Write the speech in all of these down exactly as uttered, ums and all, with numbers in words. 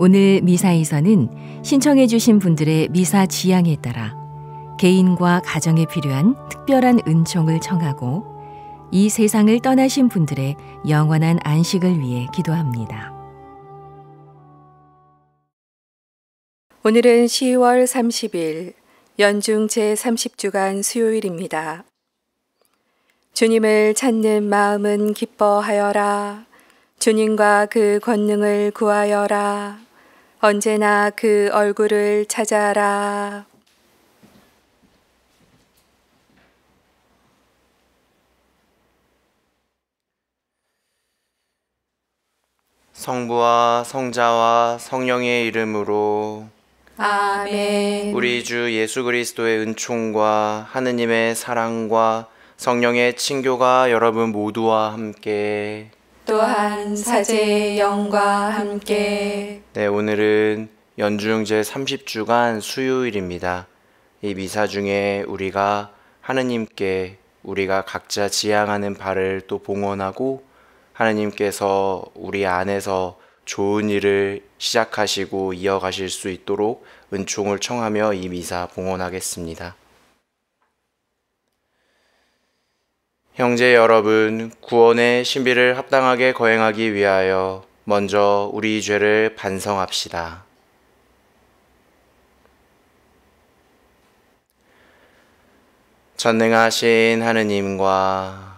오늘 미사에서는 신청해 주신 분들의 미사 지향에 따라 개인과 가정에 필요한 특별한 은총을 청하고 이 세상을 떠나신 분들의 영원한 안식을 위해 기도합니다. 오늘은 시월 삼십일 연중 제삼십 주간 수요일입니다. 주님을 찾는 마음은 기뻐하여라. 주님과 그 권능을 구하여라. 언제나 그 얼굴을 찾아라. 성부와 성자와 성령의 이름으로 아멘. 우리 주 예수 그리스도의 은총과 하느님의 사랑과 성령의 친교가 여러분 모두와 함께 또한 사제의 영과 함께. 네, 오늘은 연중 제삼십 주간 수요일입니다. 이 미사 중에 우리가 하느님께 우리가 각자 지향하는 바를 또 봉헌하고 하느님께서 우리 안에서 좋은 일을 시작하시고 이어가실 수 있도록 은총을 청하며 이 미사 봉헌하겠습니다. 형제 여러분, 구원의 신비를 합당하게 거행하기 위하여 먼저 우리 죄를 반성합시다. 전능하신 하느님과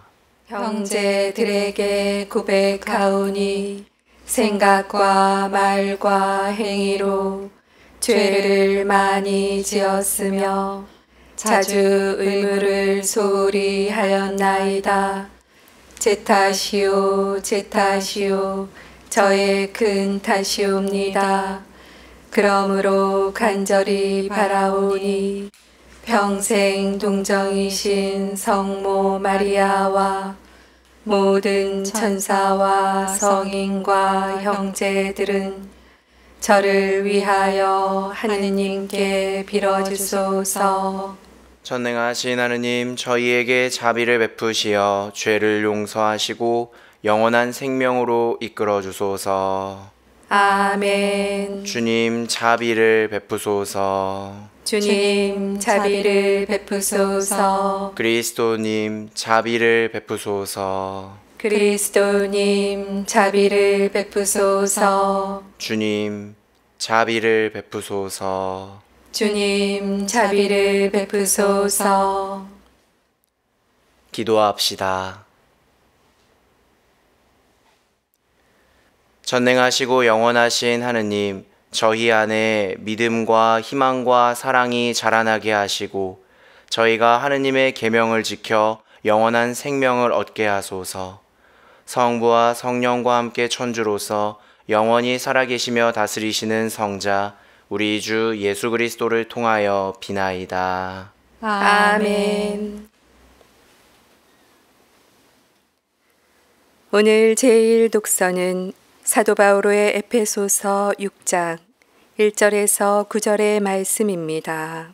형제들에게 고백하오니 생각과 말과 행위로 죄를 많이 지었으며 자주 의무를 소홀히 하였나이다. 제 탓이요 제 탓이요 저의 큰 탓이옵니다. 그러므로 간절히 바라오니 평생 동정이신 성모 마리아와 모든 천사와 성인과 형제들은 저를 위하여 하느님께 빌어주소서. 전능하신 하느님, 저희에게 자비를 베푸시어 죄를 용서하시고 영원한 생명으로 이끌어 주소서. 아멘. 주님, 자비를 베푸소서. 주님, 자비를 베푸소서. 그리스도님, 자비를 베푸소서. 그리스도님, 자비를 베푸소서. 주님, 자비를 베푸소서. 주님, 자비를 베푸소서. 기도합시다. 전능하시고 영원하신 하느님, 저희 안에 믿음과 희망과 사랑이 자라나게 하시고 저희가 하느님의 계명을 지켜 영원한 생명을 얻게 하소서. 성부와 성령과 함께 천주로서 영원히 살아계시며 다스리시는 성자 우리 주 예수 그리스도를 통하여 비나이다. 아멘. 오늘 제일 독서는 사도 바오로의 에페소서 육 장 일 절에서 구 절의 말씀입니다.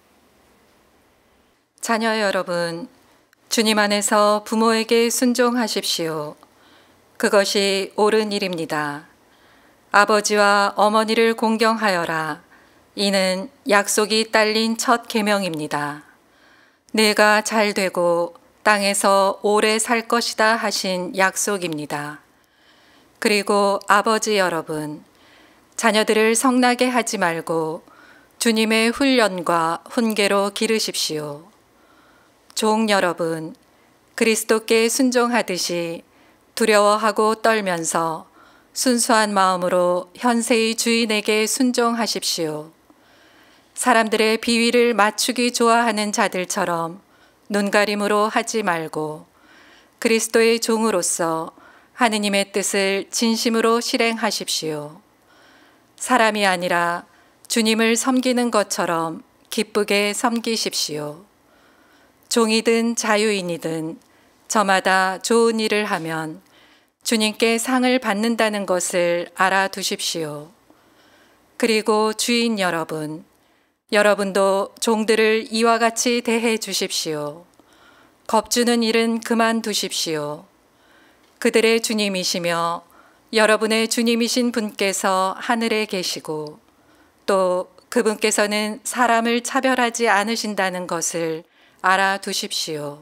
자녀 여러분, 주님 안에서 부모에게 순종하십시오. 그것이 옳은 일입니다. 아버지와 어머니를 공경하여라. 이는 약속이 딸린 첫 계명입니다. 내가 잘 되고 땅에서 오래 살 것이다 하신 약속입니다. 그리고 아버지 여러분, 자녀들을 성나게 하지 말고 주님의 훈련과 훈계로 기르십시오. 종 여러분, 그리스도께 순종하듯이 두려워하고 떨면서 순수한 마음으로 현세의 주인에게 순종하십시오. 사람들의 비위를 맞추기 좋아하는 자들처럼 눈가림으로 하지 말고 그리스도의 종으로서 하느님의 뜻을 진심으로 실행하십시오. 사람이 아니라 주님을 섬기는 것처럼 기쁘게 섬기십시오. 종이든 자유인이든 저마다 좋은 일을 하면 주님께 상을 받는다는 것을 알아두십시오. 그리고 주인 여러분, 여러분도 종들을 이와 같이 대해 주십시오. 겁주는 일은 그만두십시오. 그들의 주님이시며 여러분의 주님이신 분께서 하늘에 계시고 또 그분께서는 사람을 차별하지 않으신다는 것을 알아두십시오.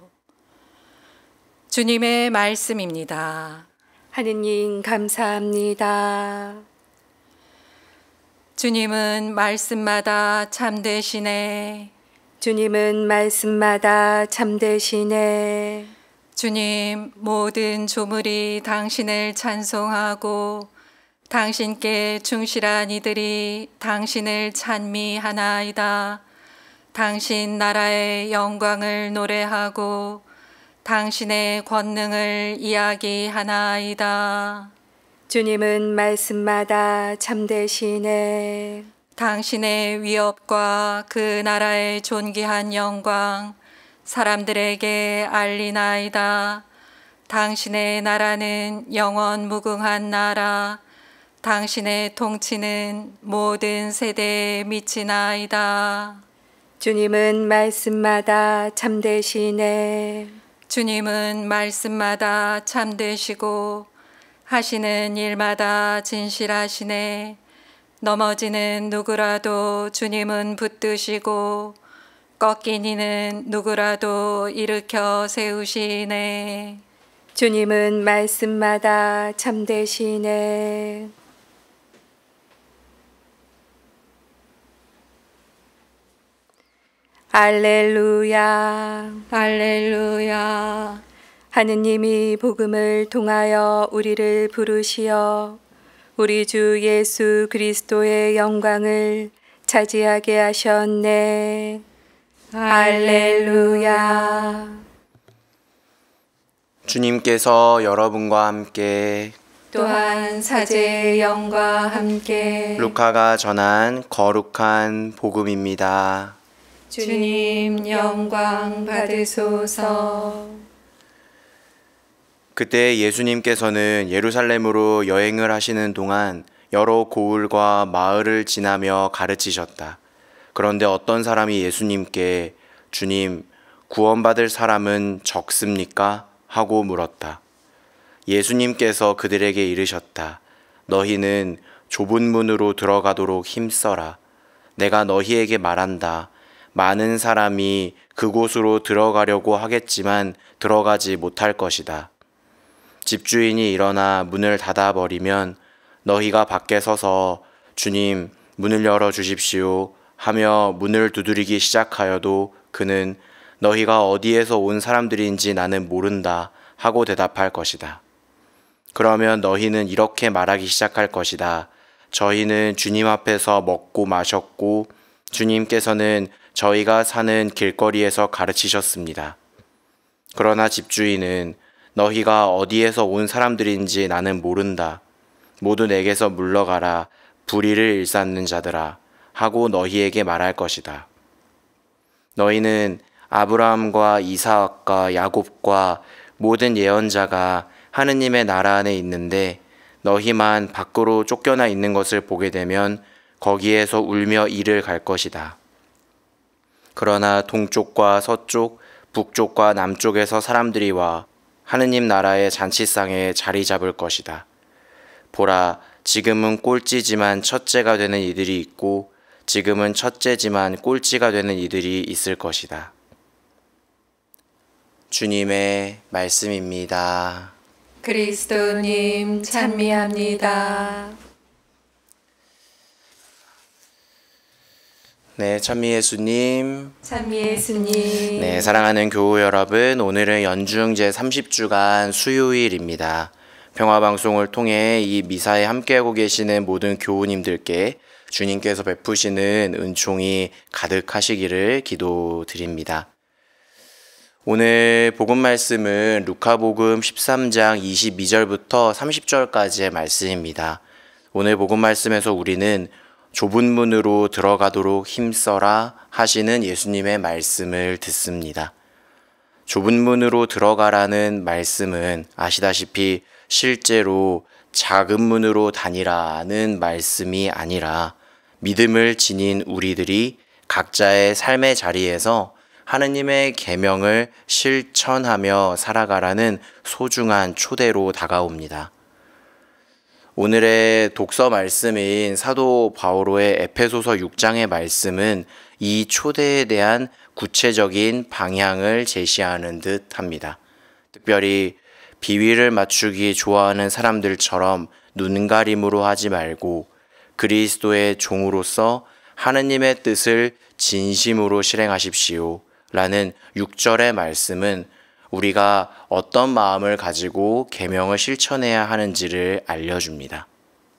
주님의 말씀입니다. 하느님 감사합니다. 주님은 말씀마다 참되시네. 주님은 말씀마다 참되시네. 주님, 모든 조물이 당신을 찬송하고 당신께 충실한 이들이 당신을 찬미하나이다. 당신 나라의 영광을 노래하고 당신의 권능을 이야기하나이다. 주님은 말씀마다 참되시네. 당신의 위엄과 그 나라의 존귀한 영광 사람들에게 알리나이다. 당신의 나라는 영원 무궁한 나라, 당신의 통치는 모든 세대에 미치나이다. 주님은 말씀마다 참되시네. 주님은 말씀마다 참되시고 하시는 일마다 진실하시네. 넘어지는 누구라도 주님은 붙드시고 꺾인 이는 누구라도 일으켜 세우시네. 주님은 말씀마다 참되시네. 알렐루야, 할렐루야. 하느님이 복음을 통하여 우리를 부르시어 우리 주 예수 그리스도의 영광을 차지하게 하셨네. 할렐루야. 주님께서 여러분과 함께 또한 사제의 영과 함께 루카가 전한 거룩한 복음입니다. 주님 영광 받으소서. 그때 예수님께서는 예루살렘으로 여행을 하시는 동안 여러 고을과 마을을 지나며 가르치셨다. 그런데 어떤 사람이 예수님께 주님, 구원받을 사람은 적습니까? 하고 물었다. 예수님께서 그들에게 이르셨다. 너희는 좁은 문으로 들어가도록 힘써라. 내가 너희에게 말한다. 많은 사람이 그곳으로 들어가려고 하겠지만 들어가지 못할 것이다. 집주인이 일어나 문을 닫아버리면 너희가 밖에 서서 주님, 문을 열어 주십시오 하며 문을 두드리기 시작하여도 그는 너희가 어디에서 온 사람들인지 나는 모른다 하고 대답할 것이다. 그러면 너희는 이렇게 말하기 시작할 것이다. 저희는 주님 앞에서 먹고 마셨고 주님께서는 저희가 사는 길거리에서 가르치셨습니다. 그러나 집주인은 너희가 어디에서 온 사람들인지 나는 모른다. 모두 내게서 물러가라. 불의를 일삼는 자들아. 하고 너희에게 말할 것이다. 너희는 아브라함과 이삭과 야곱과 모든 예언자가 하느님의 나라 안에 있는데 너희만 밖으로 쫓겨나 있는 것을 보게 되면 거기에서 울며 이를 갈 것이다. 그러나 동쪽과 서쪽, 북쪽과 남쪽에서 사람들이 와 하느님 나라의 잔치상에 자리 잡을 것이다. 보라, 지금은 꼴찌지만 첫째가 되는 이들이 있고 지금은 첫째지만 꼴찌가 되는 이들이 있을 것이다. 주님의 말씀입니다. 그리스도님 찬미합니다. 네, 찬미 예수님. 찬미 예수님. 네, 사랑하는 교우 여러분, 오늘은 연중 제삼십 주간 수요일입니다. 평화방송을 통해 이 미사에 함께하고 계시는 모든 교우님들께 주님께서 베푸시는 은총이 가득하시기를 기도드립니다. 오늘 복음 말씀은 루카복음 십삼 장 이십이 절부터 삼십 절까지의 말씀입니다. 오늘 복음 말씀에서 우리는 좁은 문으로 들어가도록 힘써라 하시는 예수님의 말씀을 듣습니다. 좁은 문으로 들어가라는 말씀은 아시다시피 실제로 작은 문으로 다니라는 말씀이 아니라 믿음을 지닌 우리들이 각자의 삶의 자리에서 하느님의 계명을 실천하며 살아가라는 소중한 초대로 다가옵니다. 오늘의 독서 말씀인 사도 바오로의 에페소서 육 장의 말씀은 이 초대에 대한 구체적인 방향을 제시하는 듯 합니다. 특별히 비위를 맞추기 좋아하는 사람들처럼 눈가림으로 하지 말고 그리스도의 종으로서 하느님의 뜻을 진심으로 실행하십시오 라는 육 절의 말씀은 우리가 어떤 마음을 가지고 계명을 실천해야 하는지를 알려줍니다.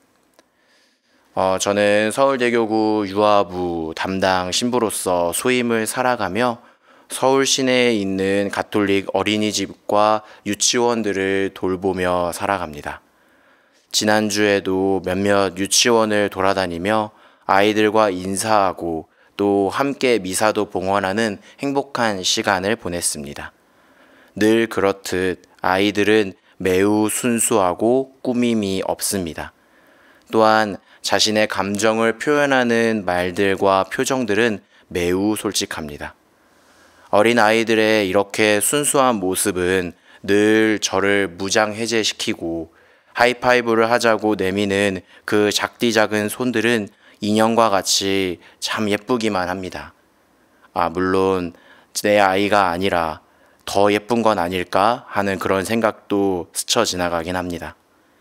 어, 저는 서울대교구 유아부 담당 신부로서 소임을 살아가며 서울 시내에 있는 가톨릭 어린이집과 유치원들을 돌보며 살아갑니다. 지난주에도 몇몇 유치원을 돌아다니며 아이들과 인사하고 또 함께 미사도 봉헌하는 행복한 시간을 보냈습니다. 늘 그렇듯 아이들은 매우 순수하고 꾸밈이 없습니다. 또한 자신의 감정을 표현하는 말들과 표정들은 매우 솔직합니다. 어린 아이들의 이렇게 순수한 모습은 늘 저를 무장해제시키고 하이파이브를 하자고 내미는 그 작디 작은 손들은 인형과 같이 참 예쁘기만 합니다. 아, 물론 내 아이가 아니라 더 예쁜 건 아닐까 하는 그런 생각도 스쳐 지나가긴 합니다.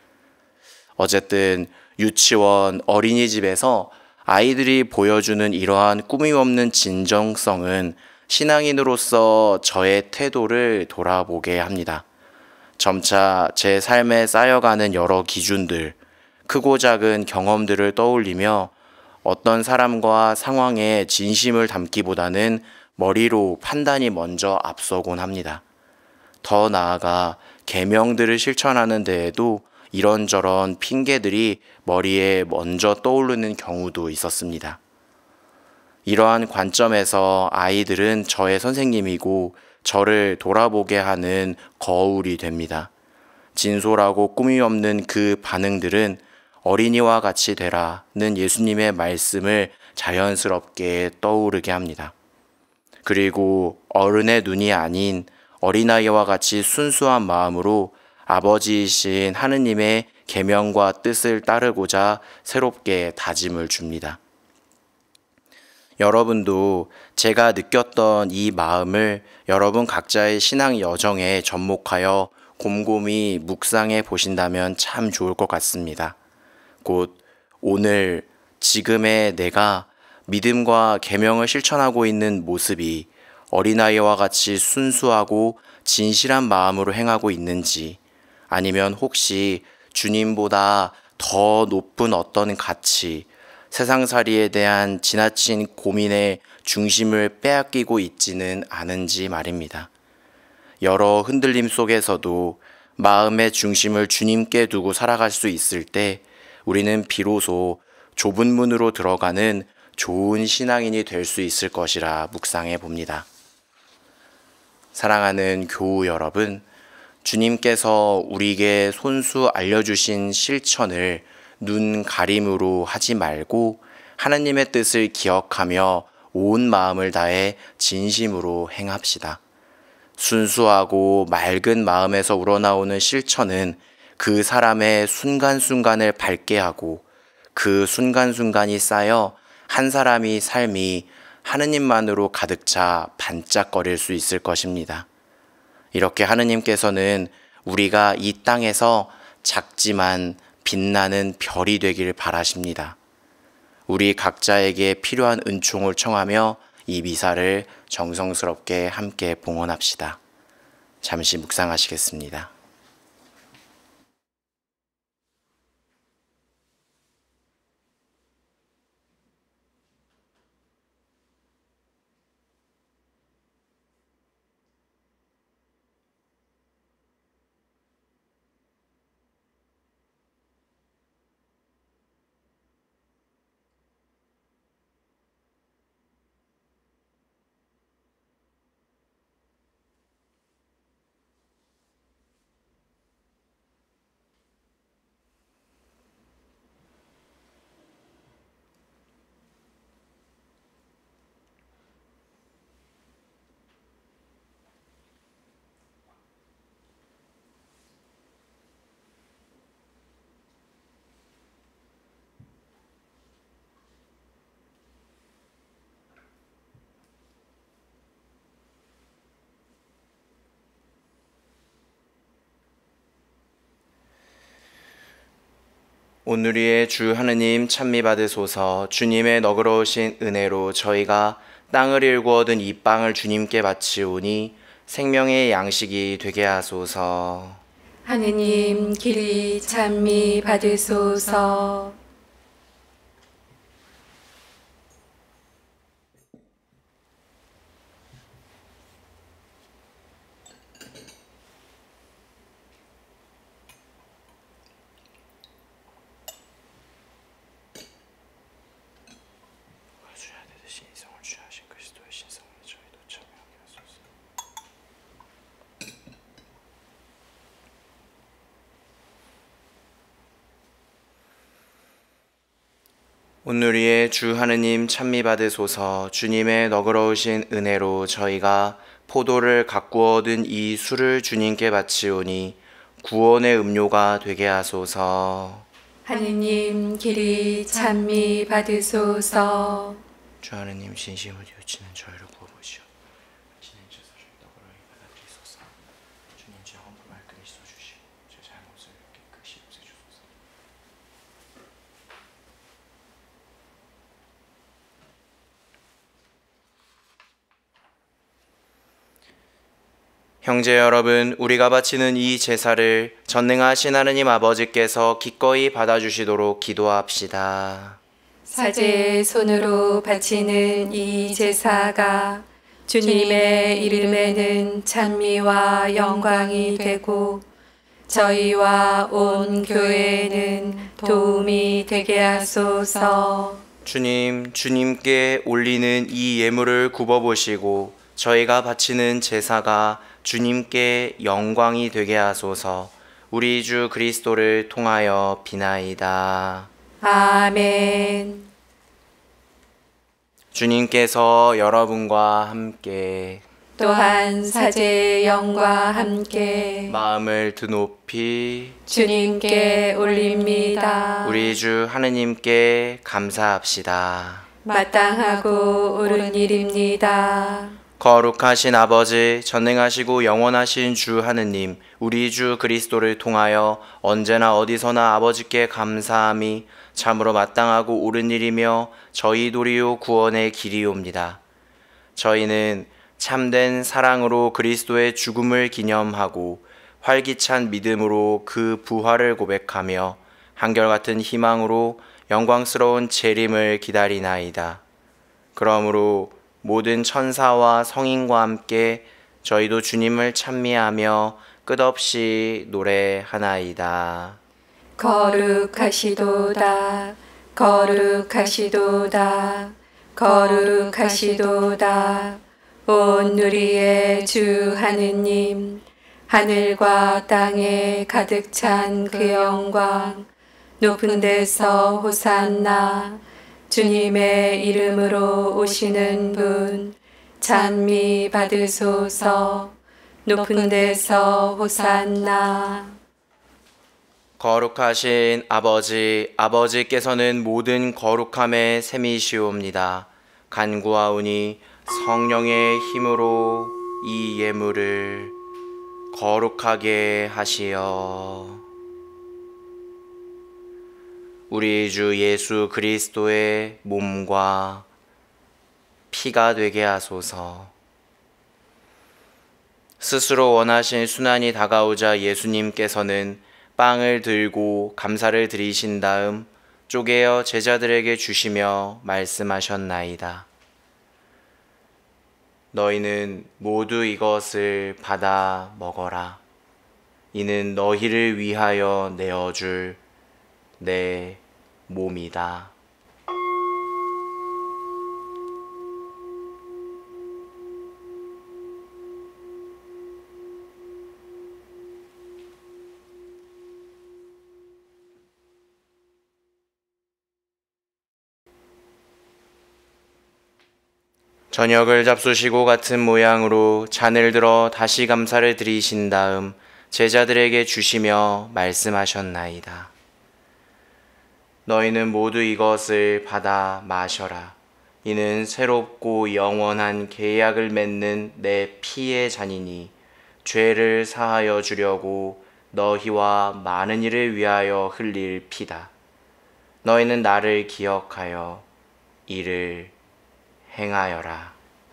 어쨌든 유치원, 어린이집에서 아이들이 보여주는 이러한 꾸밈없는 진정성은 신앙인으로서 저의 태도를 돌아보게 합니다. 점차 제 삶에 쌓여가는 여러 기준들, 크고 작은 경험들을 떠올리며 어떤 사람과 상황에 진심을 담기보다는 머리로 판단이 먼저 앞서곤 합니다. 더 나아가 계명들을 실천하는 데에도 이런저런 핑계들이 머리에 먼저 떠오르는 경우도 있었습니다. 이러한 관점에서 아이들은 저의 선생님이고 저를 돌아보게 하는 거울이 됩니다. 진솔하고 꾸밈 없는 그 반응들은 어린이와 같이 되라는 예수님의 말씀을 자연스럽게 떠오르게 합니다. 그리고 어른의 눈이 아닌 어린아이와 같이 순수한 마음으로 아버지이신 하느님의 계명과 뜻을 따르고자 새롭게 다짐을 줍니다. 여러분도 제가 느꼈던 이 마음을 여러분 각자의 신앙 여정에 접목하여 곰곰이 묵상해 보신다면 참 좋을 것 같습니다. 곧 오늘 지금의 내가 믿음과 계명을 실천하고 있는 모습이 어린아이와 같이 순수하고 진실한 마음으로 행하고 있는지, 아니면 혹시 주님보다 더 높은 어떤 가치, 세상살이에 대한 지나친 고민의 중심을 빼앗기고 있지는 않은지 말입니다. 여러 흔들림 속에서도 마음의 중심을 주님께 두고 살아갈 수 있을 때 우리는 비로소 좁은 문으로 들어가는 좋은 신앙인이 될 수 있을 것이라 묵상해 봅니다. 사랑하는 교우 여러분, 주님께서 우리에게 손수 알려주신 실천을 눈 가림으로 하지 말고 하나님의 뜻을 기억하며 온 마음을 다해 진심으로 행합시다. 순수하고 맑은 마음에서 우러나오는 실천은 그 사람의 순간순간을 밝게 하고 그 순간순간이 쌓여 한 사람이 삶이 하느님만으로 가득 차 반짝거릴 수 있을 것입니다. 이렇게 하느님께서는 우리가 이 땅에서 작지만 빛나는 별이 되길 바라십니다. 우리 각자에게 필요한 은총을 청하며 이 미사를 정성스럽게 함께 봉헌합시다. 잠시 묵상하시겠습니다. 오늘의 주 하느님 찬미 받으소서. 주님의 너그러우신 은혜로 저희가 땅을 일구 얻은 이 빵을 주님께 바치오니 생명의 양식이 되게 하소서. 하느님 길이 찬미 받으소서. 신성을 취하신 그리스도의 신성을 저희도 참여하게 하소서. 오늘의 주 하느님 찬미 받으소서. 주님의 너그러우신 은혜로 저희가 포도를 가꾸어 얻은 이 술을 주님께 바치오니 구원의 음료가 되게 하소서. 하느님 길이 찬미 받으소서. 주 하느님 진심으로 뉘우치는 저희를 구워보시오. 당신의 제사를 너그러이 받아들이소서. 주님 제 헌금을 그리스도 주시고 제 잘못을 깨끗이 없애주소서. 형제 여러분, 우리가 바치는 이 제사를 전능하신 하느님 아버지께서 기꺼이 받아주시도록 기도합시다. 사제의 손으로 바치는 이 제사가 주님의 이름에는 찬미와 영광이 되고 저희와 온 교회에는 도움이 되게 하소서. 주님, 주님께 올리는 이 예물을 굽어보시고 저희가 바치는 제사가 주님께 영광이 되게 하소서. 우리 주 그리스도를 통하여 비나이다. 아멘. 주님께서 여러분과 함께 또한 사제의 영과 함께 마음을 드높이 주님께 올립니다. 우리 주 하느님께 감사합시다. 마땅하고 옳은 일입니다. 거룩하신 아버지, 전능하시고 영원하신 주 하느님, 우리 주 그리스도를 통하여 언제나 어디서나 아버지께 감사함이 참으로 마땅하고 옳은 일이며 저희 도리요 구원의 길이옵니다. 저희는 참된 사랑으로 그리스도의 죽음을 기념하고 활기찬 믿음으로 그 부활을 고백하며 한결같은 희망으로 영광스러운 재림을 기다리나이다. 그러므로 모든 천사와 성인과 함께 저희도 주님을 찬미하며 끝없이 노래하나이다. 거룩하시도다, 거룩하시도다, 거룩하시도다. 온 누리의 주 하느님, 하늘과 땅에 가득 찬 그 영광, 높은 데서 호산나. 주님의 이름으로 오시는 분, 찬미 받으소서. 높은 데서 호산나. 거룩하신 아버지, 아버지께서는 모든 거룩함의 셈이시옵니다. 간구하오니 성령의 힘으로 이 예물을 거룩하게 하시어 우리 주 예수 그리스도의 몸과 피가 되게 하소서. 스스로 원하신 순환이 다가오자 예수님께서는 빵을 들고 감사를 드리신 다음 쪼개어 제자들에게 주시며 말씀하셨나이다. 너희는 모두 이것을 받아 먹어라. 이는 너희를 위하여 내어줄 내 몸이다. 저녁을 잡수시고 같은 모양으로 잔을 들어 다시 감사를 드리신 다음 제자들에게 주시며 말씀하셨나이다. 너희는 모두 이것을 받아 마셔라. 이는 새롭고 영원한 계약을 맺는 내 피의 잔이니 죄를 사하여 주려고 너희와 많은 이를 위하여 흘릴 피다. 너희는 나를 기억하여 이를 행하여라.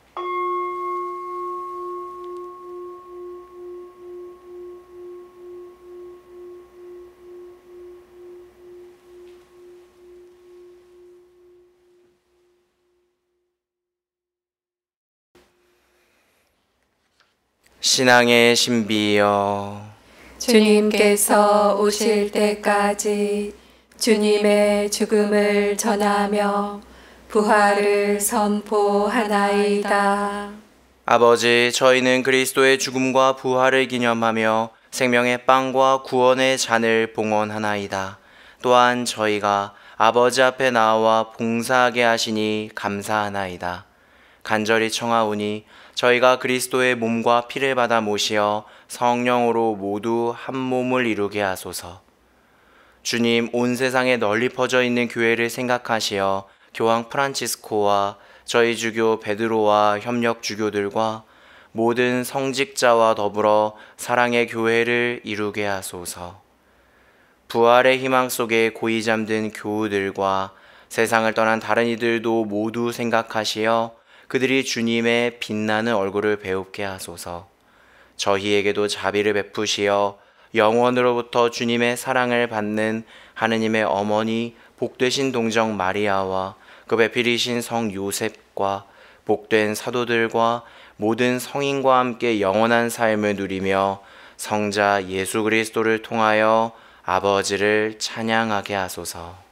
신앙의 신비여, 주님께서 오실 때까지 주님의 죽음을 전하며 부활을 선포하나이다. 아버지, 저희는 그리스도의 죽음과 부활을 기념하며 생명의 빵과 구원의 잔을 봉헌하나이다. 또한 저희가 아버지 앞에 나와 봉사하게 하시니 감사하나이다. 간절히 청하오니 저희가 그리스도의 몸과 피를 받아 모시어 성령으로 모두 한 몸을 이루게 하소서. 주님, 온 세상에 널리 퍼져 있는 교회를 생각하시어 교황 프란치스코와 저희 주교 베드로와 협력 주교들과 모든 성직자와 더불어 사랑의 교회를 이루게 하소서. 부활의 희망 속에 고이 잠든 교우들과 세상을 떠난 다른 이들도 모두 생각하시어 그들이 주님의 빛나는 얼굴을 배웁게 하소서. 저희에게도 자비를 베푸시어 영원으로부터 주님의 사랑을 받는 하느님의 어머니 복되신 동정 마리아와 그 배필이신 성 요셉과 복된 사도들과 모든 성인과 함께 영원한 삶을 누리며 성자 예수 그리스도를 통하여 아버지를 찬양하게 하소서.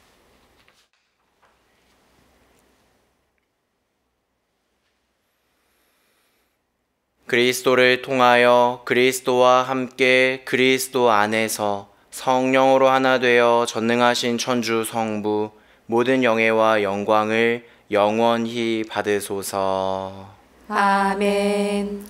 그리스도를 통하여 그리스도와 함께 그리스도 안에서 성령으로 하나 되어 전능하신 천주 성부 모든 영예와 영광을 영원히 받으소서. 아멘.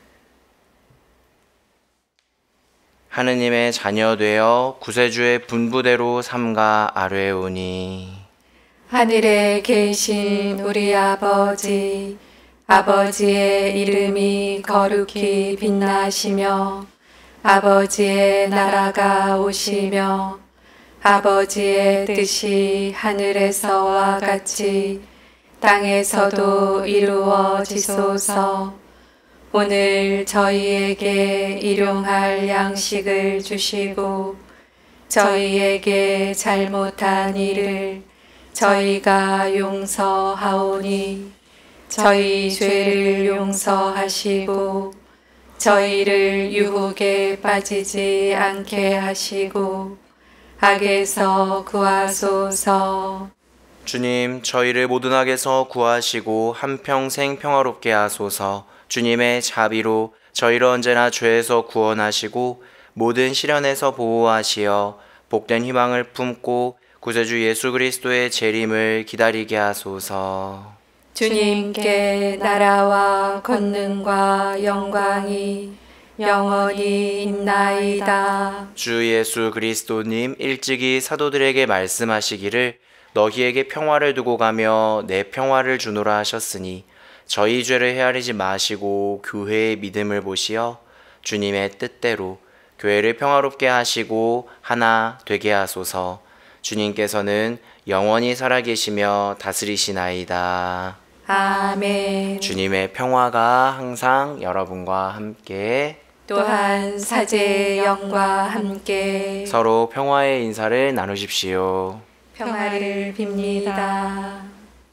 하느님의 자녀 되어 구세주의 분부대로 삼가 아뢰오니 하늘에 계신 우리 아버지, 아버지의 이름이 거룩히 빛나시며 아버지의 나라가 오시며 아버지의 뜻이 하늘에서와 같이 땅에서도 이루어지소서. 오늘 저희에게 일용할 양식을 주시고 저희에게 잘못한 일을 저희가 용서하오니 저희 죄를 용서하시고 저희를 유혹에 빠지지 않게 하시고 악에서 구하소서. 주님, 저희를 모든 악에서 구하시고 한평생 평화롭게 하소서. 주님의 자비로 저희를 언제나 죄에서 구원하시고 모든 시련에서 보호하시어 복된 희망을 품고 구세주 예수 그리스도의 재림을 기다리게 하소서. 주님께 나라와 권능과 영광이 영원히 있나이다. 주 예수 그리스도님, 일찍이 사도들에게 말씀하시기를 너희에게 평화를 두고 가며 내 평화를 주노라 하셨으니 저희 죄를 헤아리지 마시고 교회의 믿음을 보시어 주님의 뜻대로 교회를 평화롭게 하시고 하나 되게 하소서. 주님께서는 영원히 살아계시며 다스리시나이다. 아멘. 주님의 평화가 항상 여러분과 함께 또한 사제의 영과 함께 서로 평화의 인사를 나누십시오. 평화를 빕니다.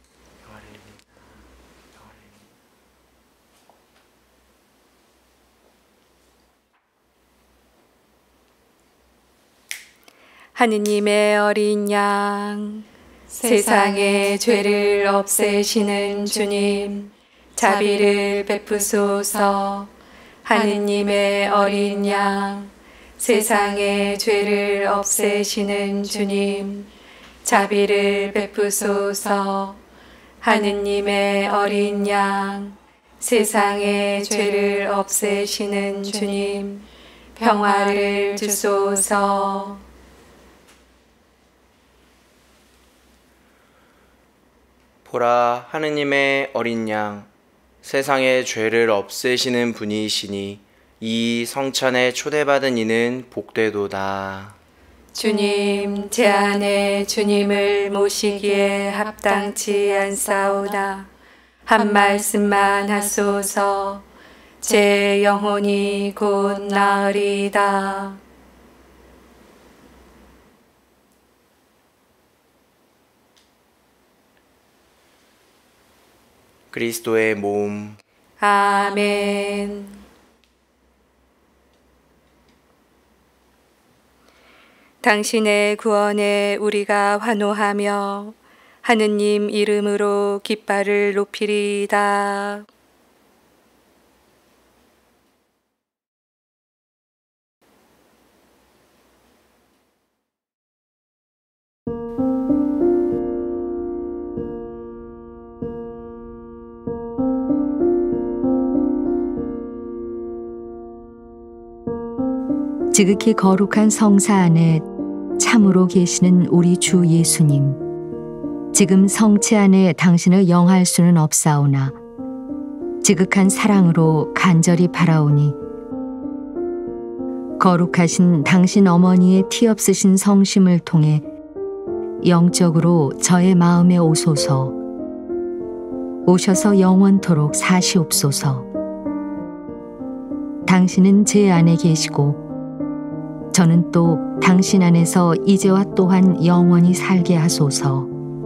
하느님의 어린 양, 세상의 죄를 없애시는 주님, 자비를 베푸소서. 하느님의 어린 양, 세상의 죄를 없애시는 주님, 자비를 베푸소서. 하느님의 어린 양, 세상의 죄를 없애시는 주님, 평화를 주소서. 보라, 하느님의 어린 양, 세상의 죄를 없애시는 분이시니 이 성찬에 초대받은 이는 복되도다. 주님, 제 안에 주님을 모시기에 합당치 않사오나 한 말씀만 하소서. 제 영혼이 곧 나으리이다. 그리스도의 몸. 아멘. 당신의 구원에 우리가 환호하며 하느님 이름으로 깃발을 높이리이다. 지극히 거룩한 성사 안에 참으로 계시는 우리 주 예수님, 지금 성체 안에 당신을 영할 수는 없사오나 지극한 사랑으로 간절히 바라오니 거룩하신 당신 어머니의 티 없으신 성심을 통해 영적으로 저의 마음에 오소서. 오셔서 영원토록 사시옵소서. 당신은 제 안에 계시고 저는 또 당신 안에서 이제와 또한 영원히 살게 하소서.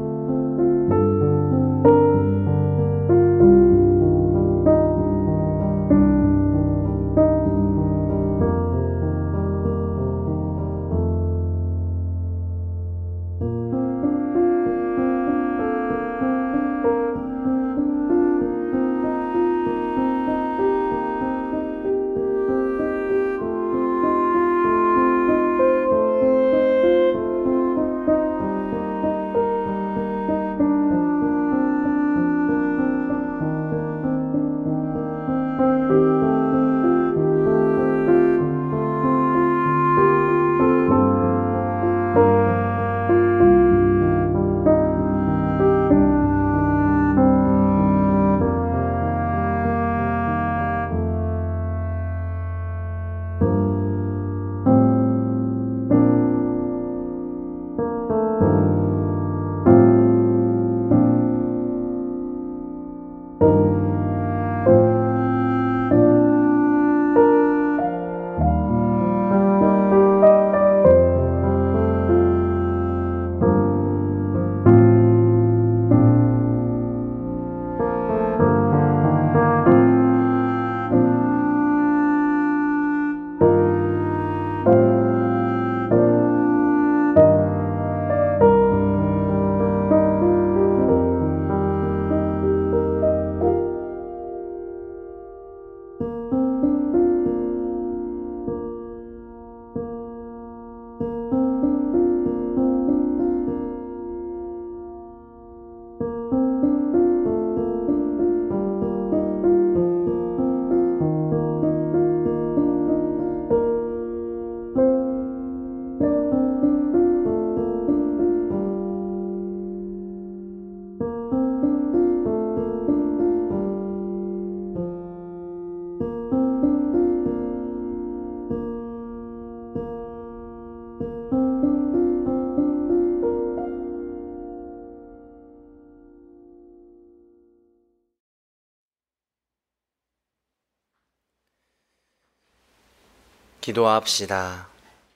기도합시다.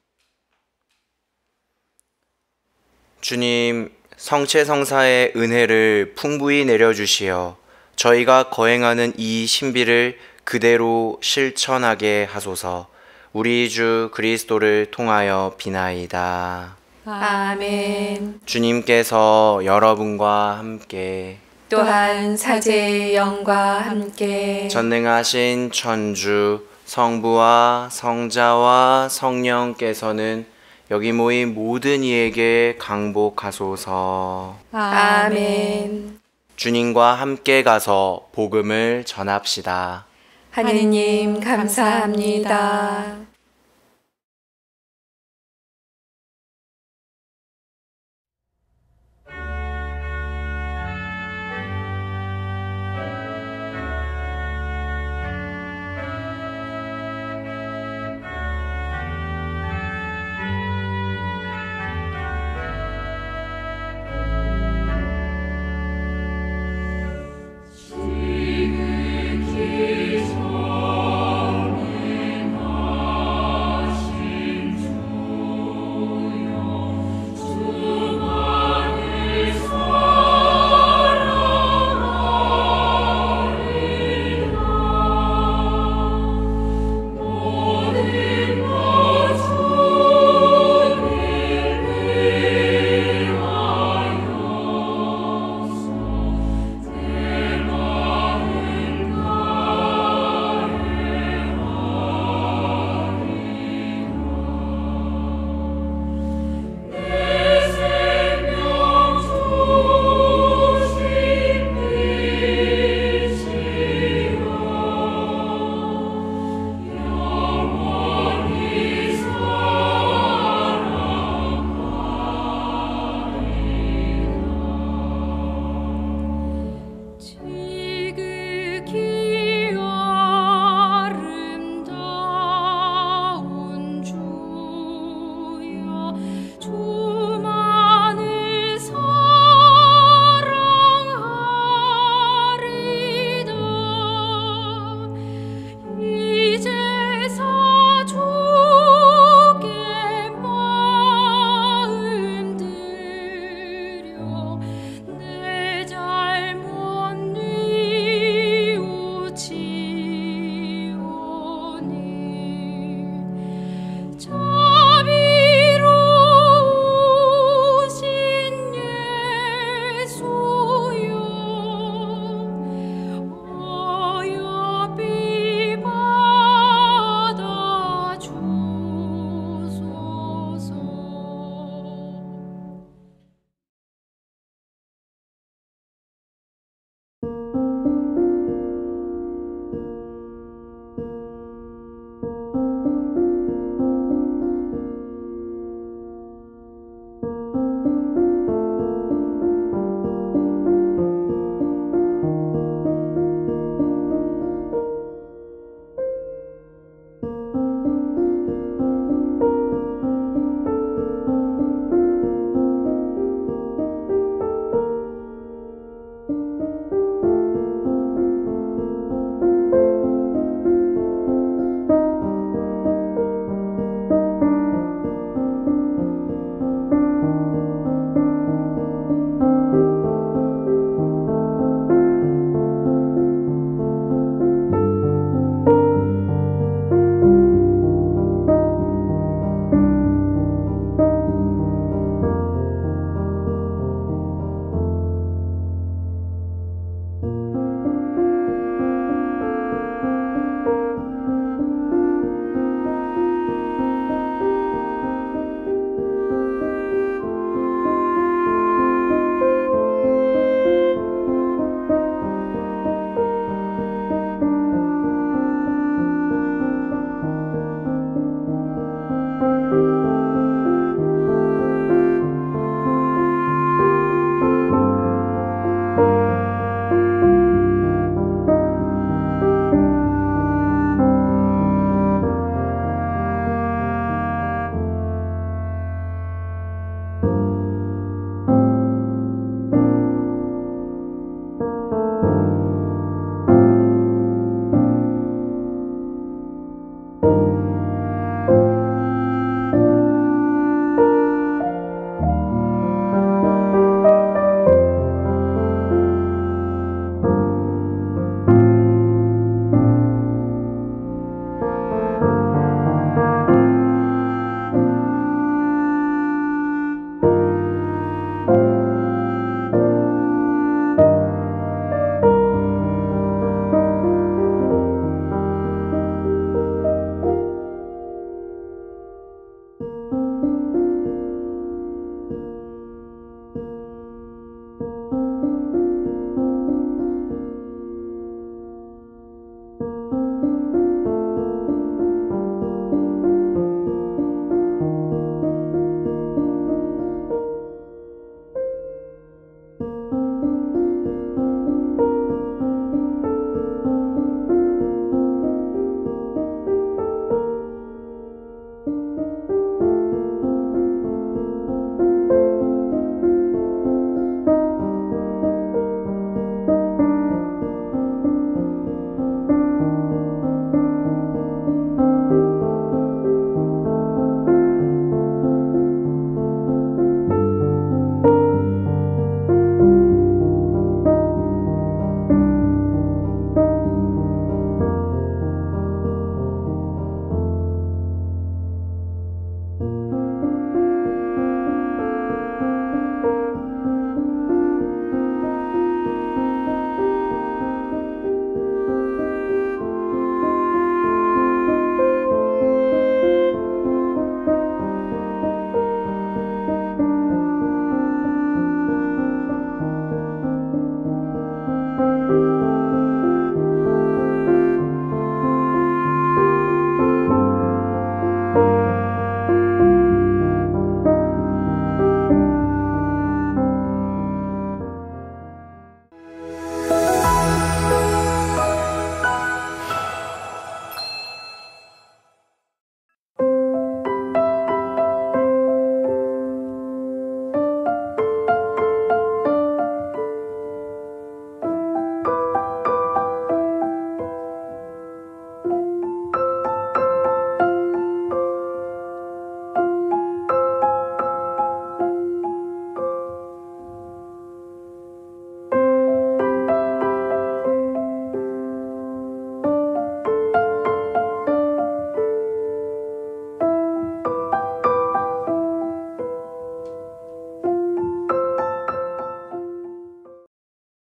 주님, 성체성사의 은혜를 풍부히 내려주시어 저희가 거행하는 이 신비를 그대로 실천하게 하소서. 우리 주 그리스도를 통하여 비나이다. 아멘. 주님께서 여러분과 함께 또한 사제의 영과 함께 전능하신 천주 성부와 성자와 성령께서는 여기 모인 모든 이에게 강복하소서. 아멘. 주님과 함께 가서 복음을 전합시다. 하느님 감사합니다.